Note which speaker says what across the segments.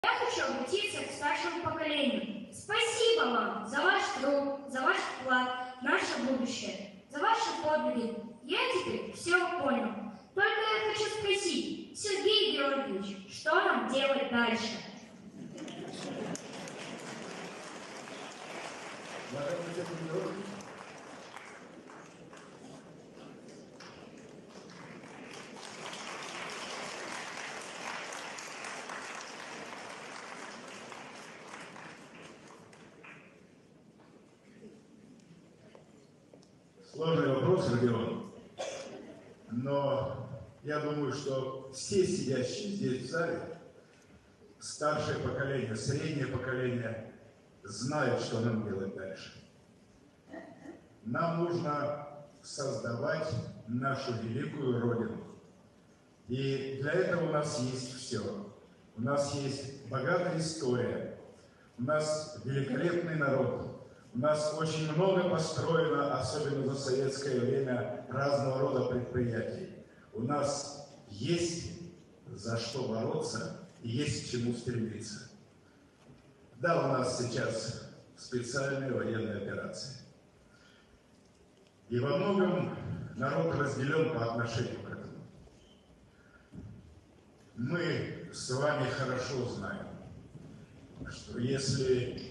Speaker 1: Я хочу обратиться к старшему поколению. Спасибо вам за ваш труд, за ваш вклад в наше будущее, за ваши подвиги. Я теперь все понял. Только я хочу спросить, Сергей Георгиевич, что нам делать дальше?
Speaker 2: Сложный вопрос, Родион. Но я думаю, что все сидящие здесь в зале, старшее поколение, среднее поколение, знают, что нам делать дальше. Нам нужно создавать нашу великую Родину. И для этого у нас есть все. У нас есть богатая история, у нас великолепный народ. У нас очень много построено, особенно за советское время, разного рода предприятий. У нас есть за что бороться и есть к чему стремиться. Да, у нас сейчас специальная военная операция. И во многом народ разделен по отношению к этому. Мы с вами хорошо знаем, что если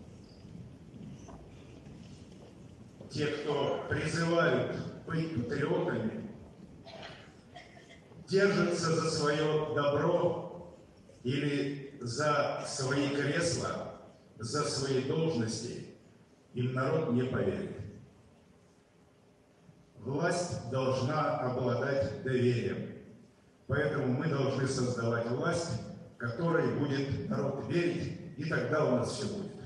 Speaker 2: те, кто призывают быть патриотами, держатся за свое добро или за свои кресла, за свои должности, им народ не поверит. Власть должна обладать доверием. Поэтому мы должны создавать власть, которой будет народ верить, и тогда у нас все будет.